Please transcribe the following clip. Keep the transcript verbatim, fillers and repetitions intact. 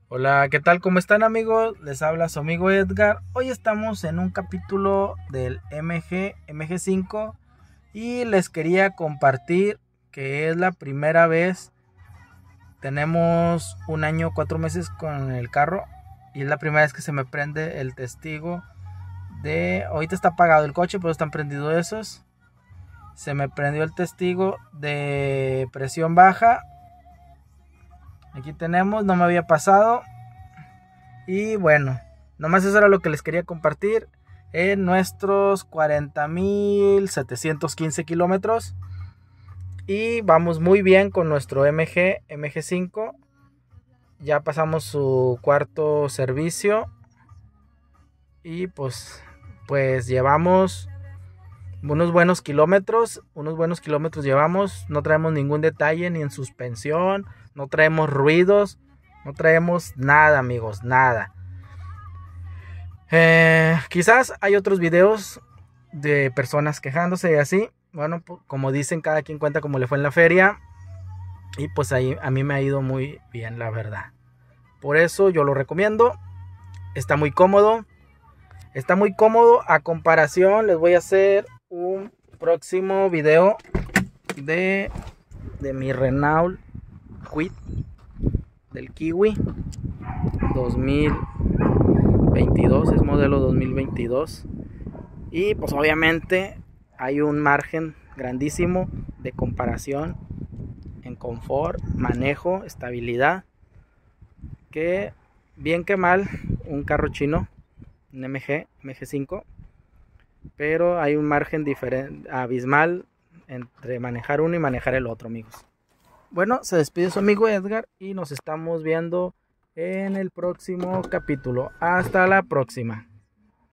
Hola, ¿qué tal? ¿Cómo están, amigos? Les habla su amigo Edgar. Hoy estamos en un capítulo del M G, M G cinco y les quería compartir que es la primera vez. Tenemos un año, cuatro meses con el carro y es la primera vez que se me prende el testigo de... Ahorita está apagado el coche, pero están prendidos esos. Se me prendió el testigo de presión baja. Aquí tenemos, no me había pasado. Y bueno, nomás eso era lo que les quería compartir en nuestros cuarenta mil setecientos quince kilómetros. Y vamos muy bien con nuestro M G, M G cinco. Ya pasamos su cuarto servicio. Y pues, pues llevamos unos buenos kilómetros. Unos buenos kilómetros llevamos. No traemos ningún detalle ni en suspensión. No traemos ruidos. No traemos nada, amigos, nada. Eh, quizás hay otros videos de personas quejándose y así. Bueno, pues, como dicen, cada quien cuenta cómo le fue en la feria. Y pues ahí a mí me ha ido muy bien, la verdad. Por eso yo lo recomiendo. Está muy cómodo. Está muy cómodo a comparación. Les voy a hacer un próximo video de, de mi Renault Kwid del Kiwi dos mil veintidós, es modelo dos mil veintidós. Y pues obviamente hay un margen grandísimo de comparación en confort, manejo, estabilidad, que bien que mal un carro chino, un M G, M G cinco, pero hay un margen diferente, abismal entre manejar uno y manejar el otro, amigos. Bueno, se despide su amigo Edgar y nos estamos viendo en el próximo capítulo. Hasta la próxima.